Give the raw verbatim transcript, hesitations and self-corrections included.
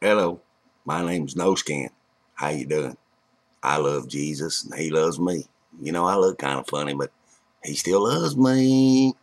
Hello, my name's No Skin. How you doing? I love Jesus and he loves me. You know, I look kind of funny, but he still loves me.